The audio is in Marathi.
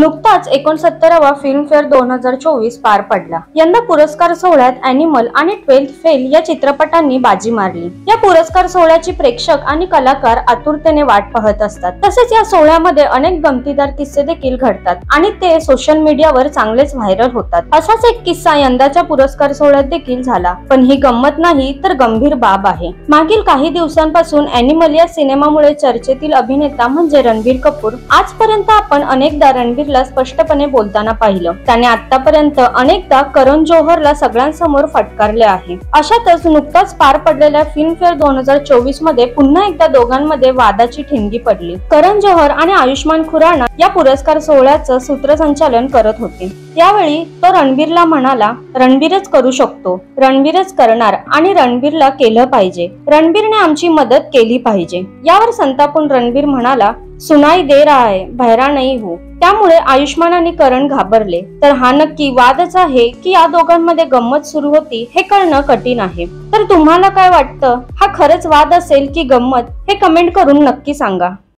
नुकताच 69वा फिल्मफेअर 2024 पार पडला। यंदा पुरस्कार सोहळ्यात अॅनिमल आणि 12th फेल या चित्रपटांनी बाजी मारली। या पुरस्कार सोहळ्याची प्रेक्षक आणि कलाकार आतुरतेने वाट पाहत असतात। तसेच या सोहळ्यामध्ये अनेक गमतीदार किस्से देखील घडतात आणि ते सोशल मीडियावर चांगलेच व्हायरल होतात। असाच एक किस्सा यंदाच्या पुरस्कार सोहळ्यात देखील झाला, पण ही गंमत नाही तर गंभीर बाब आहे। मागील काही दिवसांपासून अॅनिमल या सिनेमामुळे चर्चेतील अभिनेता म्हणजे रणबीर कपूर आजपर्यंत आपण अनेकदा रणबीरला स्पष्टपणे बोलताना पाहिलं। त्याने आतापर्यंत अनेकदा करण जोहरला सगळ्यांसमोर फटकारले आहे। अशातच नुकताच पार पडलेल्या फिल्मफेअर 2024 मध्ये पुन्हा एकदा दोघांमध्ये वादाची ठिणगी पडली। करण जोहर आणि आयुष्मान खुराना या पुरस्कार सोहळ्याचं सूत्रसंचालन करत होते। यावेळी तो रणबीरला म्हणाला, रणबीरच करू शकतो, रणबीरच करणार आणि रणबीरला केलं पाहिजे, रणबीरने आमची मदत केली पाहिजे। यावर संतापून रणबीर म्हणाला, सुनाई दे रहा है, बहरा नहीं हूं। त्यामुळे आयुष्मान आणि करण घाबरले। तर हा नक्की वादच आहे की या दोघांमध्ये गंमत सुरू होती हे कळणं कठीण आहे। तर तुम्हाला काय वाटतं, हा खरंच वाद असेल की गंमत, हे कमेंट करून नक्की सांगा।